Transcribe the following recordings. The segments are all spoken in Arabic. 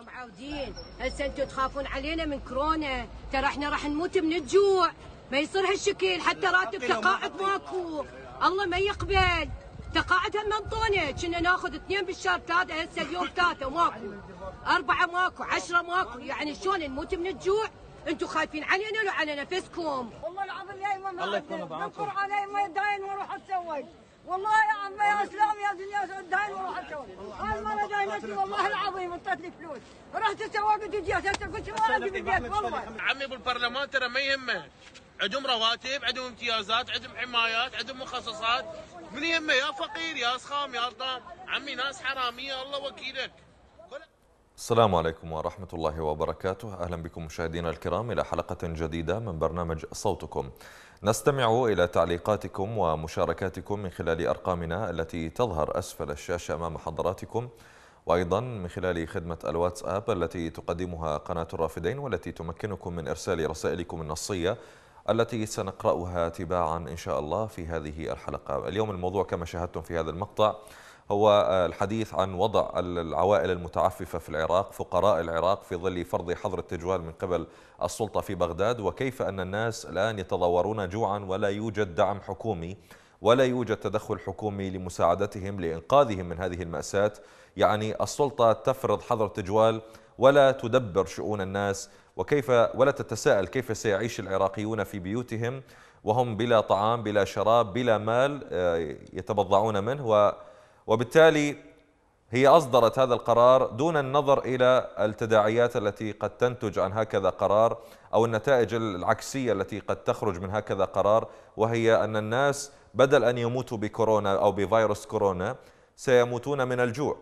احنا معودين، هسه انتم تخافون علينا من كورونا، ترى احنا راح نموت من الجوع، ما يصير هالشكل، حتى راتب تقاعد ماكو، الله ما يقبل، تقاعد هم منطونا، كنا ناخذ 2 بالشهر 3، هسه اليوم 3 ماكو، 4 ماكو، 10 ماكو، يعني شلون نموت من الجوع؟ انتم خايفين علينا لو على نفسكم؟ والله العظيم يا امام الله يكون بعونكم. بنكر علي ما داين واروح اتسوق، والله يا عمي يا اسلام يا دنيا داين واروح اتسوق، انا ما داينتي والله العظيم اعطتني فلوس، رحت سوقت وجيت هسه قلت ما عندي بالبيت والله. عمي بالبرلمان ترى ما يهمه، عندهم رواتب، عندهم امتيازات، عندهم حمايات، عندهم مخصصات، من يهمه يا فقير يا صخام يا ارضام، عمي ناس حراميه الله وكيلك. السلام عليكم ورحمة الله وبركاته. أهلا بكم مشاهدينا الكرام إلى حلقة جديدة من برنامج صوتكم. نستمع إلى تعليقاتكم ومشاركاتكم من خلال أرقامنا التي تظهر أسفل الشاشة أمام حضراتكم، وأيضا من خلال خدمة الواتساب التي تقدمها قناة الرافدين، والتي تمكنكم من إرسال رسائلكم النصية التي سنقرأها تباعا إن شاء الله في هذه الحلقة. اليوم الموضوع كما شاهدتم في هذا المقطع هو الحديث عن وضع العوائل المتعففة في العراق، فقراء العراق، في ظل فرض حظر التجوال من قبل السلطة في بغداد، وكيف أن الناس الآن يتضورون جوعا ولا يوجد دعم حكومي ولا يوجد تدخل حكومي لمساعدتهم لإنقاذهم من هذه المأساة. يعني السلطة تفرض حظر التجوال ولا تدبر شؤون الناس، ولا تتساءل كيف سيعيش العراقيون في بيوتهم وهم بلا طعام بلا شراب بلا مال يتبضعون منه. وبالتالي هي أصدرت هذا القرار دون النظر إلى التداعيات التي قد تنتج عن هكذا قرار أو النتائج العكسية التي قد تخرج من هكذا قرار، وهي أن الناس بدل أن يموتوا بكورونا أو بفيروس كورونا سيموتون من الجوع.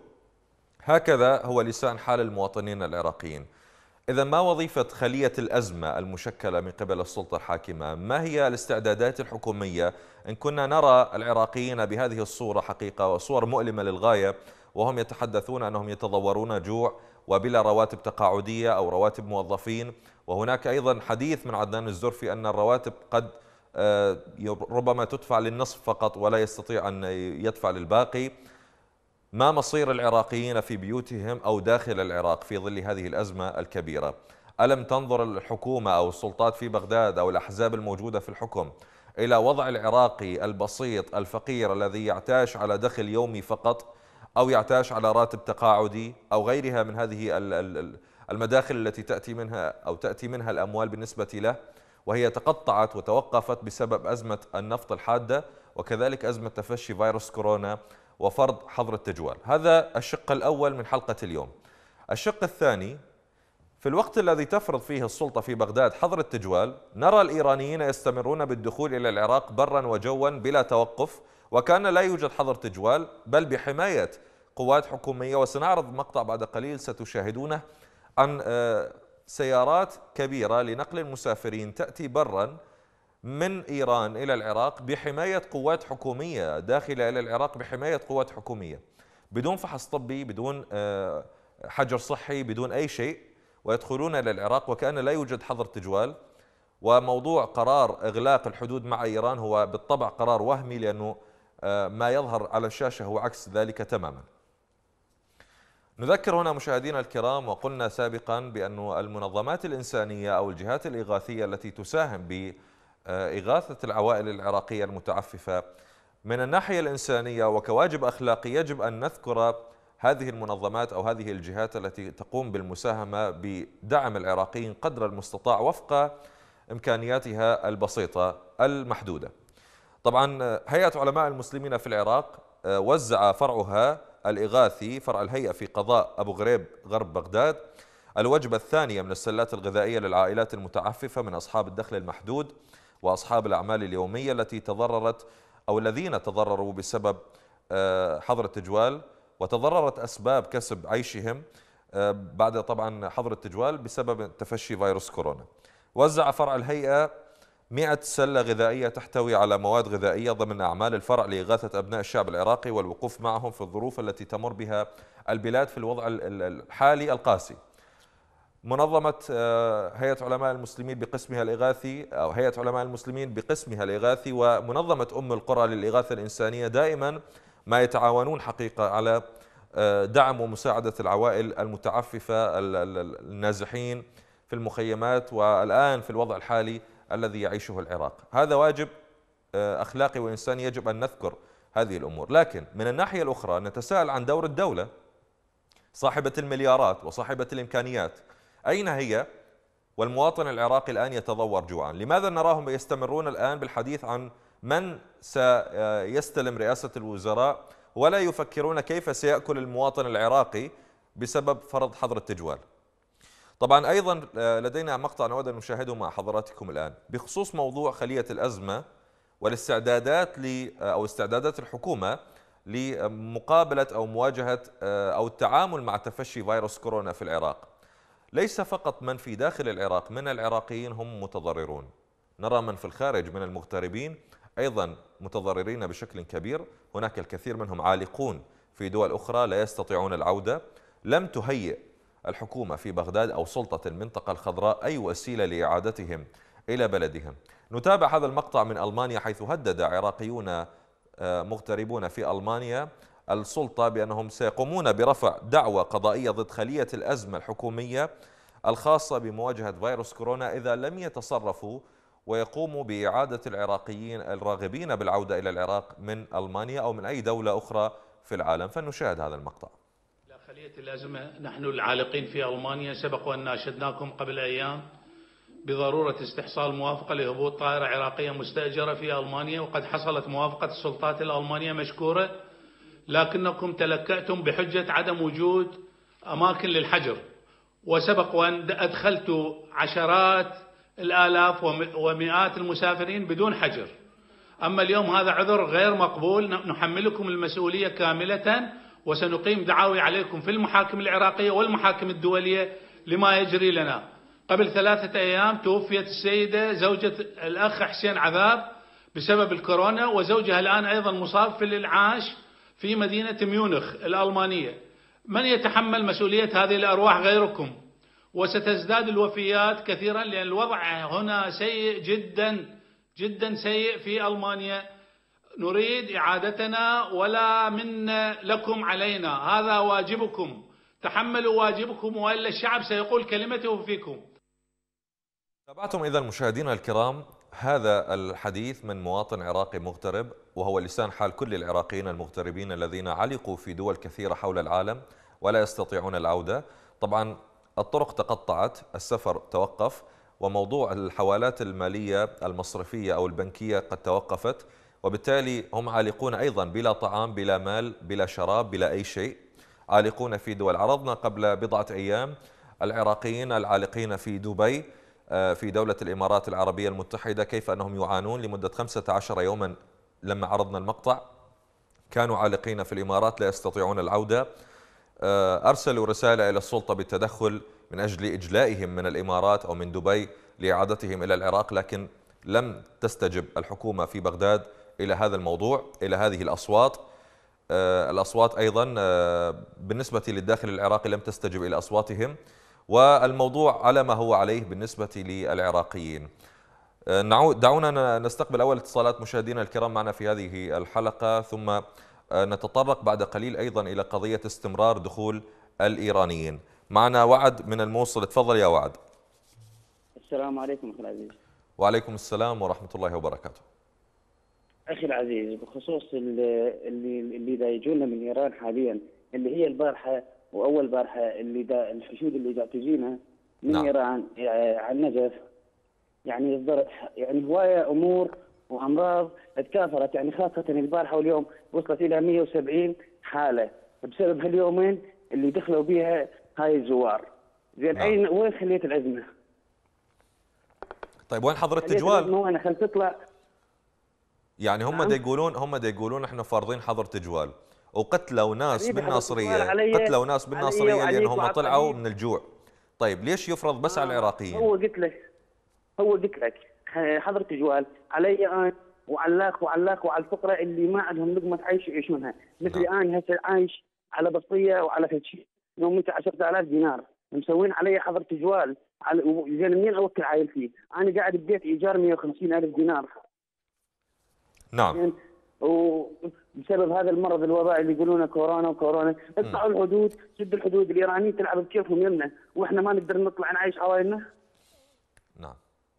هكذا هو لسان حال المواطنين العراقيين. إذا ما وظيفة خلية الأزمة المشكلة من قبل السلطة الحاكمة؟ ما هي الاستعدادات الحكومية إن كنا نرى العراقيين بهذه الصورة حقيقة وصور مؤلمة للغاية، وهم يتحدثون أنهم يتضورون جوع وبلا رواتب تقاعدية أو رواتب موظفين، وهناك أيضا حديث من عدنان الزرفي أن الرواتب قد ربما تدفع للنصف فقط ولا يستطيع أن يدفع للباقي. ما مصير العراقيين في بيوتهم أو داخل العراق في ظل هذه الأزمة الكبيرة؟ ألم تنظر الحكومة أو السلطات في بغداد أو الأحزاب الموجودة في الحكم إلى وضع العراقي البسيط الفقير الذي يعتاش على دخل يومي فقط أو يعتاش على راتب تقاعدي أو غيرها من هذه المداخل التي تأتي منها الأموال بالنسبة له، وهي تقطعت وتوقفت بسبب أزمة النفط الحادة وكذلك أزمة تفشي فيروس كورونا وفرض حظر التجوال؟ هذا الشق الأول من حلقة اليوم. الشق الثاني: في الوقت الذي تفرض فيه السلطة في بغداد حظر التجوال، نرى الإيرانيين يستمرون بالدخول إلى العراق برا وجوا بلا توقف، وكان لا يوجد حظر تجوال بل بحماية قوات حكومية. وسنعرض مقطع بعد قليل ستشاهدونه عن سيارات كبيرة لنقل المسافرين تأتي برا من إيران إلى العراق بحماية قوات حكومية، داخلة إلى العراق بحماية قوات حكومية، بدون فحص طبي، بدون حجر صحي، بدون أي شيء، ويدخلون إلى العراق وكأن لا يوجد حظر تجوال. وموضوع قرار إغلاق الحدود مع إيران هو بالطبع قرار وهمي، لأنه ما يظهر على الشاشة هو عكس ذلك تماما. نذكر هنا مشاهدينا الكرام، وقلنا سابقا بأن المنظمات الإنسانية أو الجهات الإغاثية التي تساهم بإغاثة العوائل العراقية المتعففة من الناحية الإنسانية وكواجب أخلاقي يجب أن نذكر هذه المنظمات أو هذه الجهات التي تقوم بالمساهمة بدعم العراقيين قدر المستطاع وفق إمكانياتها البسيطة المحدودة. طبعا هيئة علماء المسلمين في العراق وزع فرعها الإغاثي، فرع الهيئة في قضاء أبو غريب غرب بغداد، الوجبة الثانية من السلات الغذائية للعائلات المتعففة من أصحاب الدخل المحدود وأصحاب الأعمال اليومية التي تضررت أو الذين تضرروا بسبب حظر التجوال، وتضررت أسباب كسب عيشهم بعد طبعا حظر التجوال بسبب تفشي فيروس كورونا. وزع فرع الهيئة 100 سلة غذائية تحتوي على مواد غذائية ضمن أعمال الفرع لإغاثة أبناء الشعب العراقي والوقوف معهم في الظروف التي تمر بها البلاد في الوضع الحالي القاسي. منظمة هيئة علماء المسلمين بقسمها الإغاثي أو هيئة علماء المسلمين بقسمها الإغاثي ومنظمة أم القرى للإغاثة الإنسانية دائما ما يتعاونون حقيقة على دعم ومساعدة العوائل المتعففة النازحين في المخيمات والآن في الوضع الحالي الذي يعيشه العراق. هذا واجب أخلاقي وإنساني يجب أن نذكر هذه الأمور. لكن من الناحية الأخرى نتساءل عن دور الدولة صاحبة المليارات وصاحبة الإمكانيات، أين هي والمواطن العراقي الآن يتضور جوعا؟ لماذا نراهم يستمرون الآن بالحديث عن من سيستلم رئاسة الوزراء ولا يفكرون كيف سيأكل المواطن العراقي بسبب فرض حظر التجوال؟ طبعا أيضا لدينا مقطع نود أن نشاهده مع حضراتكم الآن بخصوص موضوع خلية الأزمة والاستعدادات أو استعدادات الحكومة لمقابلة أو مواجهة أو التعامل مع تفشي فيروس كورونا في العراق. ليس فقط من في داخل العراق من العراقيين هم متضررون، نرى من في الخارج من المغتربين أيضا متضررين بشكل كبير. هناك الكثير منهم عالقون في دول أخرى لا يستطيعون العودة. لم تهيئ الحكومة في بغداد أو سلطة المنطقة الخضراء أي وسيلة لإعادتهم إلى بلدهم. نتابع هذا المقطع من ألمانيا، حيث هدد عراقيون مغتربون في ألمانيا السلطة بأنهم سيقومون برفع دعوى قضائية ضد خلية الأزمة الحكومية الخاصة بمواجهة فيروس كورونا إذا لم يتصرفوا ويقوموا بإعادة العراقيين الراغبين بالعودة إلى العراق من ألمانيا أو من أي دولة أخرى في العالم. فنشاهد هذا المقطع. خلية الأزمة، نحن العالقين في ألمانيا سبق وأن ناشدناكم قبل أيام بضرورة استحصال موافقة لهبوط طائرة عراقية مستأجرة في ألمانيا، وقد حصلت موافقة السلطات الألمانية مشكورة، لكنكم تلكأتم بحجة عدم وجود أماكن للحجر، وسبق وأن أدخلت عشرات الآلاف ومئات المسافرين بدون حجر. أما اليوم هذا عذر غير مقبول، نحملكم المسؤولية كاملة، وسنقيم دعاوي عليكم في المحاكم العراقية والمحاكم الدولية لما يجري لنا. قبل 3 أيام توفيت السيدة زوجة الأخ حسين عذاب بسبب الكورونا، وزوجها الآن أيضا مصاب في الإنعاش في مدينة ميونخ الألمانية. من يتحمل مسؤولية هذه الأرواح غيركم؟ وستزداد الوفيات كثيرا، لأن الوضع هنا سيء جدا جدا، سيء في ألمانيا. نريد إعادتنا ولا من لكم علينا، هذا واجبكم، تحملوا واجبكم وإلا الشعب سيقول كلمته فيكم. تابعتم إذا مشاهدينا الكرام هذا الحديث من مواطن عراقي مغترب، وهو لسان حال كل العراقيين المغتربين الذين علقوا في دول كثيرة حول العالم ولا يستطيعون العودة. طبعا الطرق تقطعت، السفر توقف، وموضوع الحوالات المالية المصرفية أو البنكية قد توقفت، وبالتالي هم عالقون أيضا بلا طعام بلا مال بلا شراب بلا أي شيء، عالقون في دول. عرضنا قبل بضعة أيام العراقيين العالقين في دبي في دولة الإمارات العربية المتحدة كيف أنهم يعانون لمدة 15 يوما. لما عرضنا المقطع كانوا عالقين في الإمارات لا يستطيعون العودة، أرسلوا رسالة إلى السلطة بالتدخل من أجل إجلائهم من الإمارات أو من دبي لإعادتهم إلى العراق، لكن لم تستجب الحكومة في بغداد إلى هذا الموضوع، إلى هذه الأصوات. الأصوات أيضا بالنسبة للداخل العراقي لم تستجب إلى أصواتهم، والموضوع على ما هو عليه بالنسبة للعراقيين. دعونا نستقبل أول اتصالات مشاهدينا الكرام معنا في هذه الحلقة، ثم نتطرق بعد قليل أيضا إلى قضية استمرار دخول الإيرانيين. معنا وعد من الموصل، تفضل يا وعد. السلام عليكم أخي العزيز. وعليكم السلام ورحمة الله وبركاته. أخي العزيز، بخصوص اللي دا يجونا من إيران حاليا، اللي هي البارحة وأول بارحة الحشود اللي دا تجينا من نعم. إيران على النجف، يعني إصدرت يعني هواية أمور وأمراض تكاثرت، يعني خاصة البارحة واليوم وصلت إلى 170 حالة بسبب هاليومين اللي دخلوا بها هاي الزوار. زين نعم. وين خلية الأزمة؟ طيب وين حظر التجوال؟ وين خل تطلع؟ يعني هم دا يقولون احنا فارضين حظر تجوال، وقتلوا ناس بالناصرية، قتلوا ناس بالناصرية لأنهم طلعوا من الجوع. طيب ليش يفرض بس على العراقيين؟ هو قلت لك حظر تجوال علي أنا وعلاك وعلى الفقرة اللي ما عندهم لقمة تعيش يعيشونها، مثلي نعم. أنا هسه عايش على بسطية وعلى كل شيء، يوميتي 10,000 دينار، مسوين علي حظر تجوال، زين منين أوكل عائلتي؟ أنا قاعد ببيت إيجار 150,000 دينار. نعم. وبسبب هذا المرض الوبائي اللي يقولونه كورونا وكورونا، اقطعوا الحدود، سدوا الحدود، الايرانيين تلعب بكيفهم يمنا، واحنا ما نقدر نطلع نعيش عوائلنا. نعم.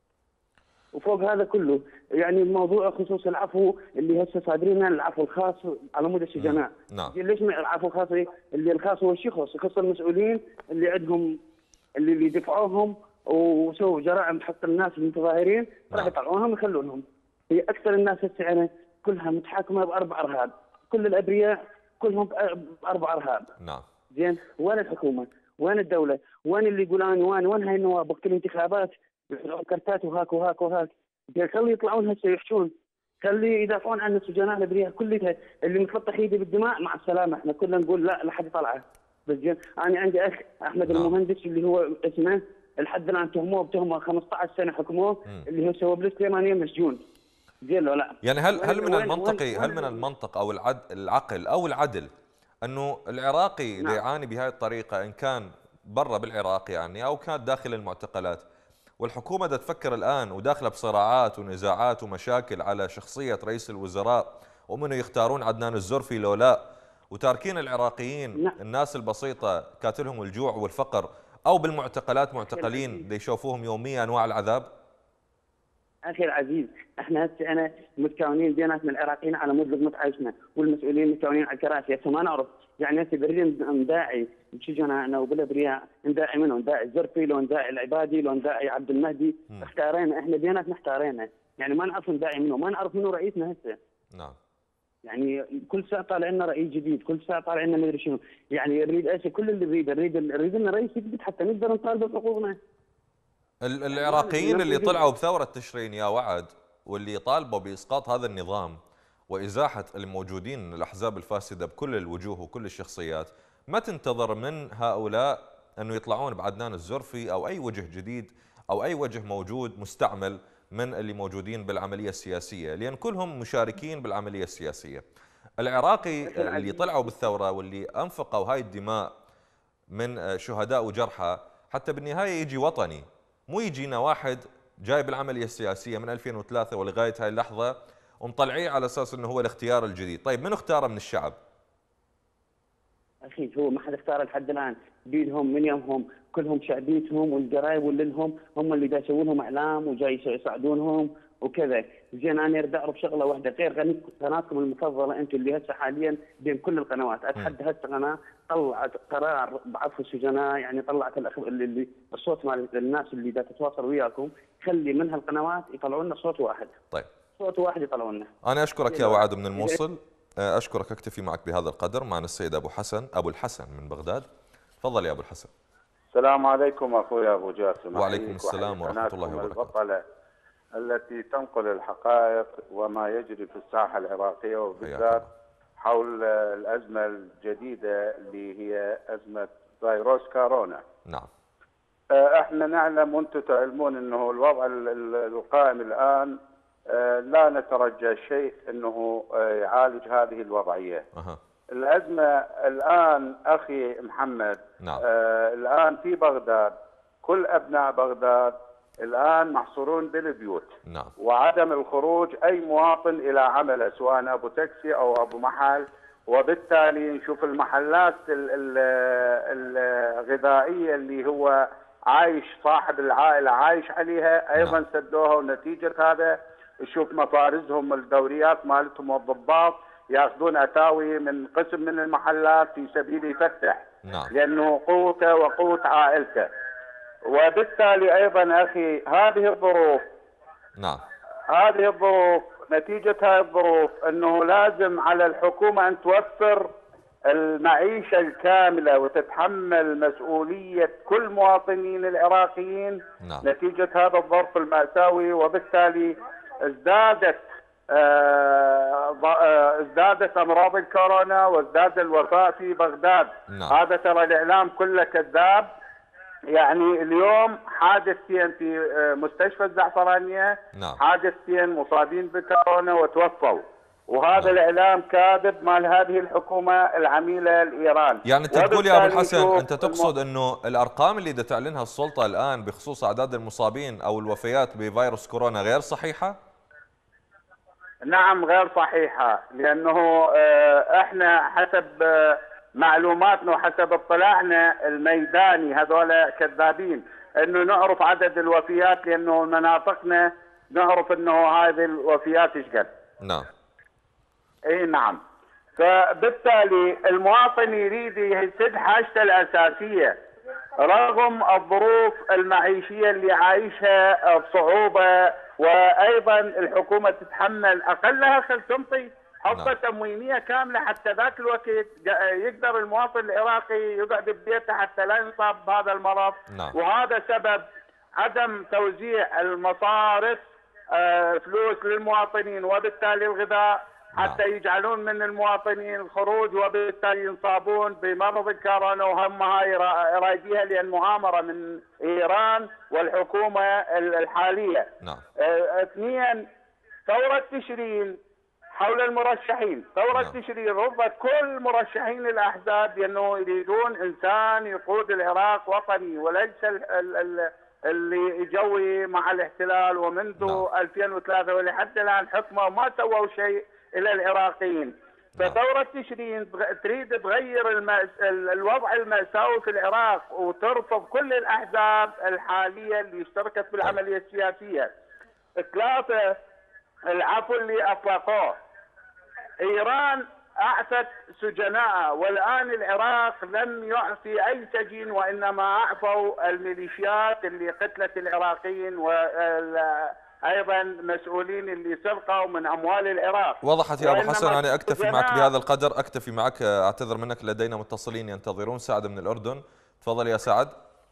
وفوق هذا كله يعني موضوع خصوص العفو اللي هسه صادرين العفو الخاص على مود السجناء. نعم. ليش ما العفو الخاص؟ اللي الخاص هو يخص المسؤولين اللي عندهم اللي دفعوهم وسووا جرائم حق الناس المتظاهرين، راح يطلعونهم ويخلونهم. هي اكثر الناس هسه يعني كلها متحاكمه باربع ارهاب، كل الابرياء كلهم باربع ارهاب. نعم. زين، وين الحكومه؟ وين الدوله؟ وين اللي يقولون وين هاي النواب وقت الانتخابات يحطون كرتات وهاك وهاك وهاك؟ خلي يطلعون هسه يحشون، خلي يدافعون عن السجناء الابرياء كلها اللي متلطخ ايده بالدماء. مع السلامه، احنا كلنا نقول لا لحد طلعه. بس زين، انا عندي اخ احمد المهندس اللي هو اسمه لحد الان تهموه بتهمه 15 سنه حكموه، اللي هو سوى بلس 8 مسجون. زين ولا لا؟ يعني هل من المنطقي، هل من المنطق او العقل او العدل انه العراقي نعم. يعاني بهذه الطريقه، ان كان برا بالعراق يعني او كان داخل المعتقلات، والحكومه دا تفكر الان وداخله بصراعات ونزاعات ومشاكل على شخصيه رئيس الوزراء ومنه يختارون عدنان الزرفي لو لا، وتاركين العراقيين نعم. الناس البسيطه كاتلهم الجوع والفقر، او بالمعتقلات معتقلين دا يشوفوهم يوميا انواع العذاب؟ اخي العزيز، احنا هسه انا متكونين بيناتنا العراقيين على مود لقمه عيشنا، والمسؤولين متكونين على الكراسي، هسه ما نعرف يعني هسه بريد نداعي بشجنا وبالابرياء، نداعي منه، نداعي الزرفي، لو نداعي العبادي، لو نداعي عبد المهدي، اختارينا احنا بيناتنا اختارينا، يعني ما نعرف نداعي منه، ما نعرف منه رئيسنا هسه. نعم. يعني كل ساعه طالع لنا رئيس جديد، كل ساعه طالع لنا مدري شنو، يعني نريد هسه كل اللي نريد لنا رئيس جديد حتى نقدر نطالب بحقوقنا. العراقيين اللي طلعوا بثورة تشرين يا وعد واللي طالبوا بإسقاط هذا النظام وإزاحة الموجودين الأحزاب الفاسدة بكل الوجوه وكل الشخصيات، ما تنتظر من هؤلاء أنه يطلعون بعدنان الزرفي أو أي وجه جديد أو أي وجه موجود مستعمل من اللي موجودين بالعملية السياسية، لأن كلهم مشاركين بالعملية السياسية. العراقي اللي طلعوا بالثورة واللي أنفقوا هاي الدماء من شهداء وجرحى حتى بالنهاية يجي وطني، مو يجينا واحد جاي بالعملية السياسية من 2003 ولغاية هاي اللحظة ومطلعيه على أساس أنه هو الاختيار الجديد. طيب من اختاره من الشعب؟ أخي هو ما حد اختار لحد الآن، بيدهم من يومهم كلهم شعبيتهم والقرايب وللهم هم اللي دا يسوون لهم إعلام وجاي يساعدونهم وكذا. زين أنا أريد أعرف شغلة واحدة غير قناتكم المفضلة أنتم اللي هسه حاليا بين كل القنوات، أتحدى هسه قناة طلعت قرار بعفو السجناء، يعني طلعت اللي الصوت مال الناس اللي دا تتواصل وياكم، خلي من هالقنوات يطلعوا لنا صوت واحد. طيب صوت واحد يطلعوا لنا. أنا أشكرك يا وعد من الموصل، أشكرك، أكتفي معك بهذا القدر. معنا السيد أبو الحسن من بغداد. تفضل يا أبو الحسن. السلام عليكم أخوي أبو جاسم. وعليكم السلام ورحمة الله وبركاته. البطلة التي تنقل الحقائق وما يجري في الساحة العراقية وبالذات حول الأزمة الجديدة اللي هي أزمة فيروس كورونا. نعم. احنا نعلم وانتم تعلمون انه الوضع القائم الآن لا نترجى شيء انه يعالج هذه الوضعية. الأزمة الآن أخي محمد، نعم. الآن في بغداد كل أبناء بغداد الآن محصورون بالبيوت. نعم. وعدم الخروج أي مواطن إلى عمله سواء أبو تاكسي أو أبو محل، وبالتالي نشوف المحلات الغذائية اللي هو عايش صاحب العائلة عايش عليها أيضا نعم. سدوها، ونتيجة هذا نشوف مفارزهم الدوريات مالتهم والضباط ياخذون اتاوي من قسم من المحلات في سبيل يفتح. نعم. لانه قوته وقوه عائلته. وبالتالي ايضا اخي هذه الظروف، نعم، هذه الظروف نتيجه هذه الظروف انه لازم على الحكومه ان توفر المعيشه الكامله وتتحمل مسؤوليه كل مواطنين العراقيين. نعم. نتيجه هذا الظرف المأساوي، وبالتالي ازدادت امراض الكورونا وازداد الوفاء في بغداد. نعم. هذا ترى الاعلام كله كذاب. يعني اليوم حادثتين في مستشفى الزعفرانيه. نعم. حادثتين مصابين بكورونا وتوفوا، وهذا نعم. الاعلام كاذب مال هذه الحكومه العميله لايران. يعني انت تقول يا ابو الحسن، انت تقصد انه الارقام اللي دا تعلنها السلطه الان بخصوص اعداد المصابين او الوفيات بفيروس كورونا غير صحيحه؟ نعم غير صحيحة، لأنه احنا حسب معلوماتنا وحسب اطلاعنا الميداني هذول كذابين، انه نعرف عدد الوفيات، لأنه مناطقنا نعرف انه هذه الوفيات ايش قد. نعم. اي نعم. فبالتالي المواطن يريد يسد حاجته الأساسية رغم الظروف المعيشية اللي عايشها بصعوبة، وأيضا الحكومة تتحمل أقلها خل تنطي حصة تموينية كاملة حتى ذاك الوقت يقدر المواطن العراقي يقعد ببيته حتى لا ينصاب بهذا المرض. وهذا سبب عدم توزيع المصارف فلوس للمواطنين، وبالتالي الغذاء حتى يجعلون من المواطنين الخروج، وبالتالي ينصابون بمرض الكورونا، وهم هاي رايديها لأن مؤامرة من إيران والحكومة الحالية. اثنين، ثورة تشرين حول المرشحين. ثورة تشرين رفضت كل مرشحين الأحزاب لأنه يريدون إنسان يقود العراق وطني، وليس اللي يجوي مع الاحتلال. ومنذ 2003 ولحد الآن حكمه وما سووا شيء إلى العراقيين. فثورة تشرين تريد تغير الوضع المأساوي في العراق، وترفض كل الأحزاب الحالية اللي اشتركت في العملية السياسية. ثلاثة، العفو اللي أطلقوه. إيران أعفت سجناء، والآن العراق لم يعفي أي سجين، وإنما أعفوا الميليشيات اللي قتلت العراقيين، وأيضا مسؤولين اللي سرقوا من أموال العراق. وضحت يا أبو حسن. أنا أكتفي معك بهذا القدر، أكتفي معك. أعتذر منك، لدينا متصلين ينتظرون. سعد من الأردن، تفضل يا سعد.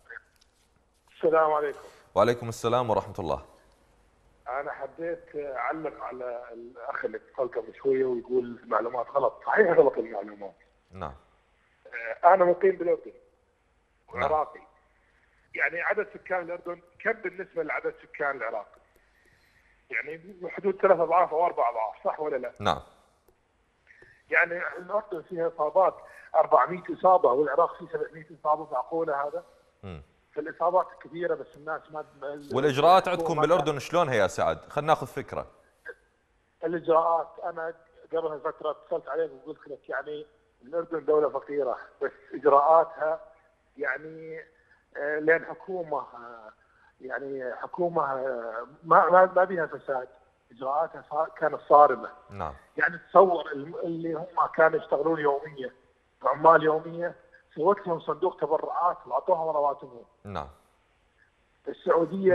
السلام عليكم. وعليكم السلام ورحمة الله. أنا حبيت أعلق على الأخ اللي اتصل قبل شوية ويقول معلومات غلط. صحيح غلط المعلومات. نعم. أنا مقيم بالأردن وعراقي. يعني عدد سكان الأردن كم بالنسبة لعدد سكان العراق؟ يعني بحدود 3 أضعاف أو 4 أضعاف، صح ولا لا؟ نعم. يعني الأردن فيها إصابات 400 إصابة والعراق فيه 700 إصابة، معقولة هذا؟ فالإصابات كثيرة بس الناس ما. والإجراءات عندكم بالأردن شلونها يا سعد؟ خلينا ناخذ فكرة. الإجراءات أنا قبل فترة اتصلت عليك وقلت لك يعني الأردن دولة فقيرة، بس إجراءاتها يعني لأن حكومة يعني حكومة ما بيها فساد، إجراءاتها كانت صارمة. نعم. يعني تصور اللي هم كانوا يشتغلون يومية، عمال يومية، سوت لهم صندوق تبرعات وأعطوهم رواتبهم. نعم. السعودية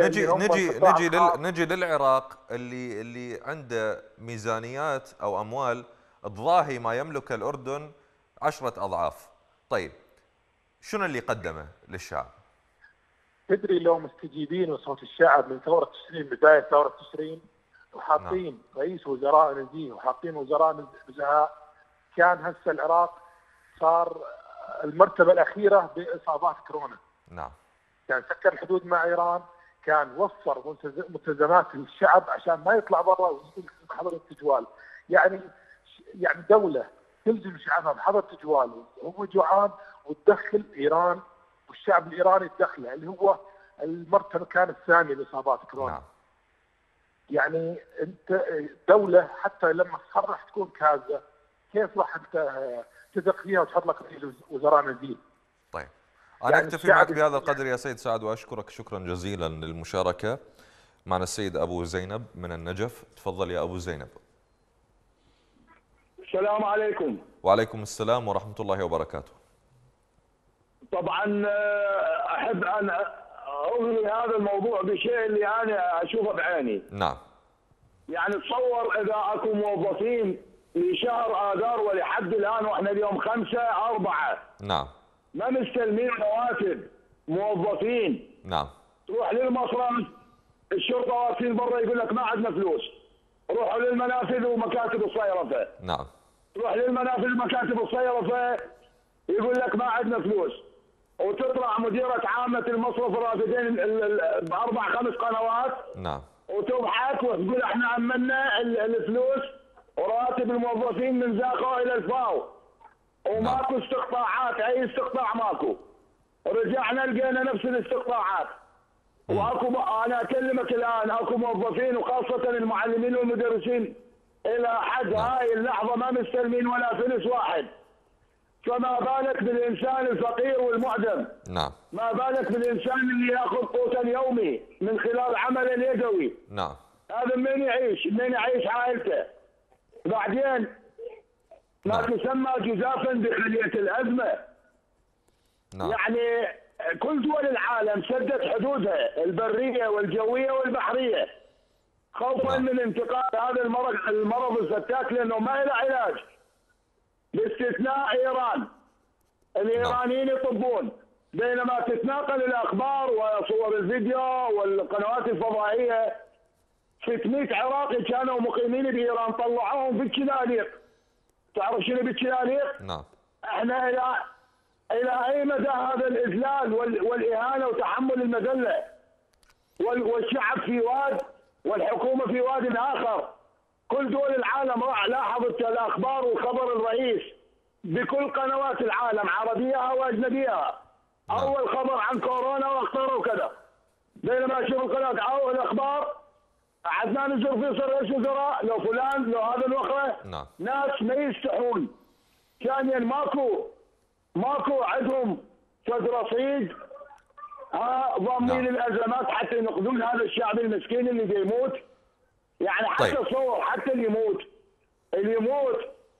نجي للعراق اللي عنده ميزانيات أو أموال تضاهي ما يملك الأردن 10 أضعاف. طيب شنو اللي قدمه للشعب؟ تدري لو مستجيبين وصوت الشعب من ثورة تشرين، بداية ثورة تشرين، وحاطين رئيس وزراء نزيه وحاطين وزراء نزهاء، كان هسه العراق صار المرتبة الأخيرة بإصابات كورونا. نعم. كان سكر الحدود مع إيران، كان وفر ملتزمات للشعب عشان ما يطلع برا ويجي بحظر التجوال. يعني دولة تلزم شعبها بحظر التجوال وهو جوعان، وتدخل إيران والشعب الإيراني تدخله، اللي هو المرتبة كانت الثانية لإصابات كورونا. نعم. يعني أنت دولة حتى لما تصرح تكون كاذبة، كيف راح أنت تثق فيها وتحط لك رئيس وزراء نزيه؟ طيب أنا أكتفي معك بهذا القدر يا سيد سعد، وأشكرك شكرا جزيلا للمشاركة. معنا السيد أبو زينب من النجف، تفضل يا أبو زينب. السلام عليكم. وعليكم السلام ورحمة الله وبركاته. طبعا أحب أن أغني هذا الموضوع بشيء اللي أنا أشوفه بعيني. نعم. يعني تصور إذا أكو موظفين لشهر آذار ولحد الآن وإحنا اليوم 5/4. نعم. ما مستلمين رواتب موظفين. نعم. تروح للمصرف الشرطة واقفين برا يقول لك ما عندنا فلوس. روحوا للمنافذ ومكاتب الصيرفة. نعم. تروح للمنافذ ومكاتب الصيرفة يقول لك ما عندنا فلوس. وتطلع مديرة عامة المصرف الرافدين ب4-5 قنوات. نعم. وتضحك وتقول احنا عملنا الفلوس وراتب الموظفين من زاقوا الى الفاو. وماكو استقطاعات، اي استقطاع ماكو. رجعنا لقينا نفس الاستقطاعات. واكو انا اكلمك الان اكو موظفين وخاصة المعلمين والمدرسين الى حد هاي اللحظه ما مستلمين ولا فلس واحد، فما بالك بالانسان الفقير والمعدم. نعم. ما بالك بالانسان اللي ياخذ قوتا يومي من خلال عمله اليدوي. نعم. هذا من يعيش؟ من يعيش عائلته؟ بعدين ما تسمى جزافا بخلية الأزمة. نعم. يعني كل دول العالم سدت حدودها البرية والجوية والبحرية خوفا من انتقال هذا المرض الفتاك، لأنه ما له علاج باستثناء إيران. الإيرانيين يطبون، بينما تتناقل الأخبار وصور الفيديو والقنوات الفضائية 600 عراقي كانوا مقيمين بإيران طلعوهم في الشلاليق. تعرف شنو بالشلاليق؟ نعم. احنا الى اي مدى هذا الاذلال والاهانه وتحمل المذله؟ والشعب في واد والحكومه في واد اخر. كل دول العالم لاحظت الاخبار وخبر الرئيس بكل قنوات العالم عربيها واجنبيها. اول خبر عن كورونا واخطار وكذا، بينما شوف القناه او الاخبار عدنان الجرفيص رئيس وزراء لو فلان لو هذا الوقت. نعم. ناس ما يستحون. ثانيا ماكو عندهم فد رصيد ضامنين الازمات حتى ينقذون هذا الشعب المسكين اللي يموت. يعني حتى تصور حتى اللي يموت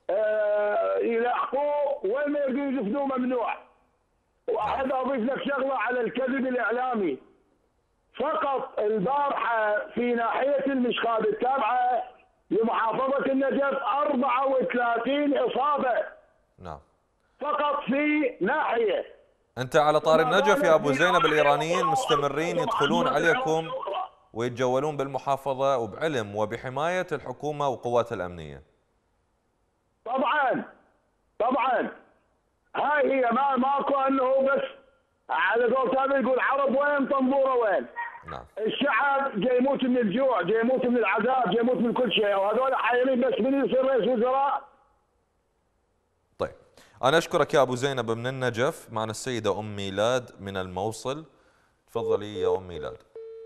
يلاحقوه وين ما يريدون يدفنوه ممنوع. واحد اضيف لك شغله على الكذب الاعلامي. فقط البارحه في ناحيه المشخاب التابعه لمحافظه النجف 34 اصابه. نعم. فقط في ناحيه. انت على طار النجف يا ابو زينب، الايرانيين مستمرين يدخلون عليكم ويتجولون بالمحافظه وبعلم وبحمايه الحكومه والقوات الامنيه. طبعا هاي هي ماكو انه بس على قول ثاني يقول عرب وين طنبوره وين. نعم. الشعب جاي يموت من الجوع، جاي يموت من العذاب، جاي يموت من كل شيء، وهذول حايرين بس من يصير رئيس وزراء. طيب انا اشكرك يا ابو زينب من النجف. معنا السيده ام ميلاد من الموصل. تفضلي يا ام ميلاد.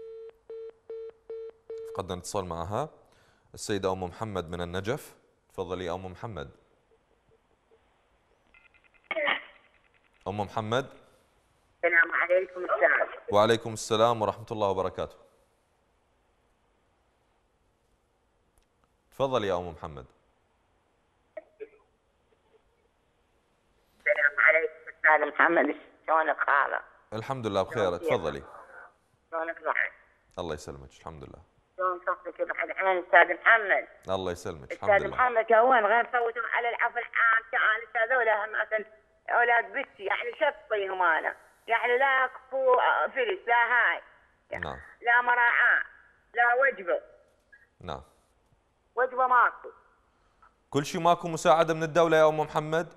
فقدنا اتصال معها. السيده ام محمد من النجف. تفضلي يا ام محمد. ام محمد. السلام عليكم. السلام. وعليكم السلام ورحمة الله وبركاته. تفضلي يا أم محمد. السلام عليكم أستاذ محمد، شلونك خالة؟ الحمد لله بخير، تفضلي. شلونك بعد؟ الله يسلمك، الحمد لله. شلون صوتك بعد عين أستاذ محمد؟ الله يسلمك، الحمد أستاذ لله. محمد كون غير صوتوا على العفو العام كانت هذولا مثلا أولاد بنتي، يعني شطيهم أنا. يعني لا كفو فلس، لا هاي. نعم. لا مراعاة، لا وجبة. نعم. وجبة ماكو. كل شيء ماكو مساعدة من الدولة يا أم محمد؟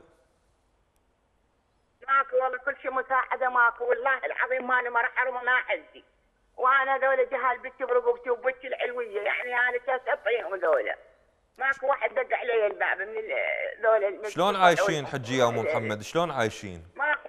ماكو والله، كل شيء مساعدة ماكو، والله العظيم ما أنا مرحرمة ما حزي. وأنا ذولا جهال بنتي برقبتي وبنتي العلوية، يعني أنا كاس أطيهم ذولا. ماكو واحد دق علي الباب من ذولا. شلون عايشين حجي يا أم محمد؟ شلون عايشين؟ ماكو.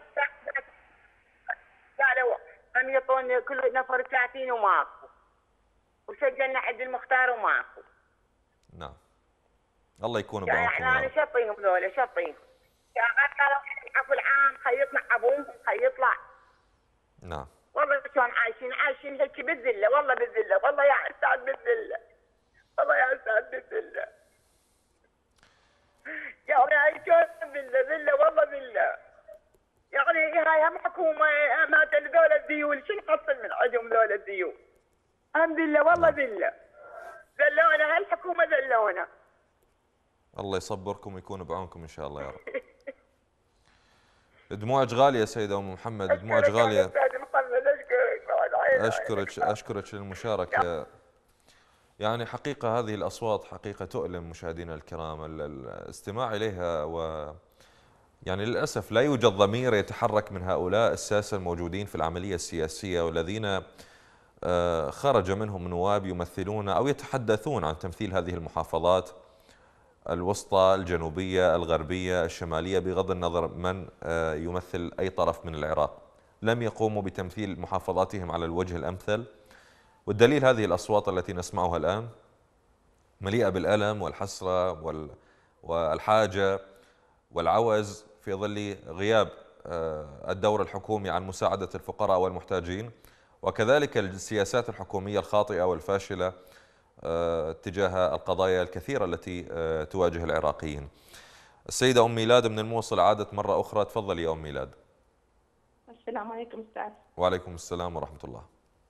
قالوا هم يعطون كل نفر 30 وماكو. وسجلنا عند المختار وماكو. نعم. الله يكون بعونكم. يعني انا شطيهم ذولا شطيهم. يا قالوا العفو العام خيطنا ابوهم خيطلع. نعم. والله شلون عايشين هيك بالذله، والله بالذله، والله يا استاذ بالذله. والله يا استاذ بالذله. يعني هاي شلون بالذله، والله بالله. يعني هاي هم حكومه ما ذولا الديول، شو نحصل من عندهم ذولا الديول؟ هم بالله والله بالله. ذلونا هالحكومه ذلونا. الله يصبركم ويكون بعونكم ان شاء الله يا رب. دموعك غاليه سيده ام محمد، دموعك غاليه. اشكرك للمشاركه. يعني حقيقه هذه الاصوات حقيقه تؤلم مشاهدينا الكرام الاستماع اليها، و يعني للاسف لا يوجد ضمير يتحرك من هؤلاء الساسه الموجودين في العمليه السياسيه، والذين خرج منهم نواب يمثلون او يتحدثون عن تمثيل هذه المحافظات الوسطى، الجنوبيه، الغربيه، الشماليه، بغض النظر من يمثل اي طرف من العراق. لم يقوموا بتمثيل محافظاتهم على الوجه الامثل، والدليل هذه الاصوات التي نسمعها الان. مليئة بالألم والحسرة والحاجة والعوز في ظل غياب الدور الحكومي عن مساعدة الفقراء والمحتاجين، وكذلك السياسات الحكومية الخاطئة والفاشلة تجاه القضايا الكثيرة التي تواجه العراقيين. السيدة أم ميلاد من الموصل عادت مرة أخرى، تفضلي يا أم ميلاد. السلام عليكم أستاذ. وعليكم السلام ورحمة الله.